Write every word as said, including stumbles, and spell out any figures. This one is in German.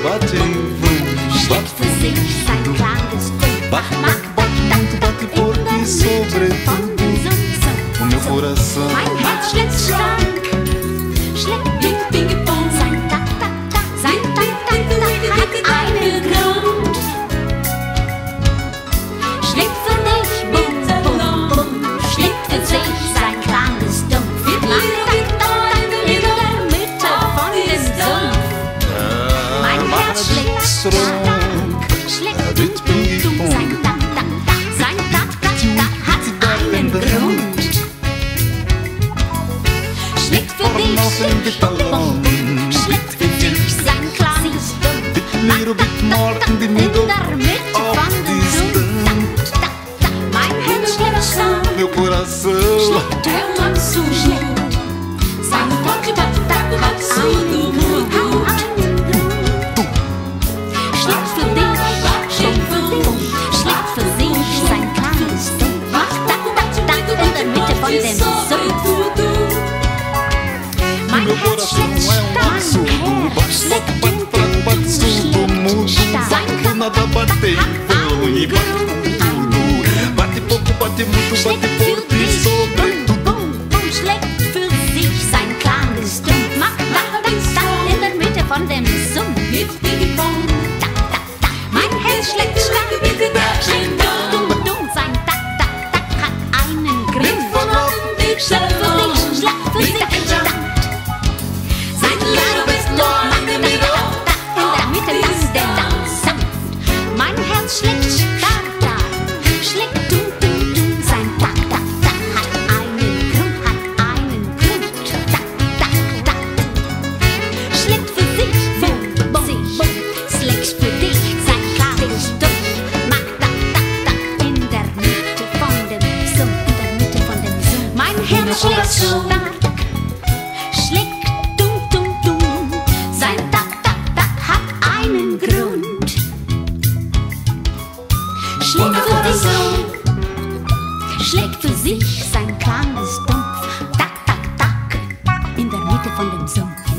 bate, schlägt für sich sein klares Ding. bate, bate, bate muito, bate forte sobretudo o meu coração. Mein Herz schlägt stark, schlägt Ping, Ping, Pong. Sein Tak, Tak, Tak, sein Tak, Tak, Tak hat einen Grund. Schlägt für dich, Bum, Bum, Bum, schlägt für sich sein klares Dumpf. Macht Tak, Tak, Tak in der Mitte von dem Sumpf. Mein Herz schlägt stark, schlägt Ping, Ping, Pong. Sein Tak, Tak, Tak, sein Tak, Tak, Tak hat einen Grund. Schlägt für dich, schlägt Bum, schlägt für dich sein klares Dumpf. Little bit more in the In middle der Mitte of von dem this Sumpf. Tak, tak, tak. Mein Herz schlägt stark, meu coração. schlägt hört man zu, schlägt sein Tak, Tak, Tak hat einen Grund. Schlägt für dich, schlägt für dich, schlägt für sich sein klares Dumpf. Macht Tak, Tak, Tak in der Mitte von dem Sumpf. Mein Meu Herz coração schlägt é um stark, absurdo. Bate, schlägt bate, bate, bate, bate, todo mundo. Bate nada, bate e vão e bate com tudo. Bate pouco, bate muito, bate forte sobretudo. Schlägt für sich sein klares Dumpf. Macht Tak, Tak, Tak in der Mitte von dem Sumpf. Tak, tak, tak. Mein Herz schlägt stark, schlägt dumm, dumm, dumm. Sein Tak, Tak, Tak hat einen Grund. Schlägt für dich, schlägt für sich stark. Sein klares Dumpf macht Tak, Tak, Tak in der Mitte von dem Sumpf. Mein Herz schlägt stark, stark, schlägt dumm, dumm, dumm. Sein Tak, Tak, Tak hat einen Grund, hat einen Grund. Tak, tak, tak. Schlägt für sich, bum, bum, bum. Schlägt für dich sein klares Dumpf. Macht Tak, Tak, Tak in der Mitte von dem Sumpf, in der Mitte von dem Sumpf. Mein Herz schlägt stark, schlägt dumm, dumm, dumm. Sein Tak, Tak, Tak hat einen Grund. Schlägt für dich, schlägt für sich sein klares Dumpf. Tak, tak, tak in der Mitte von dem Sumpf.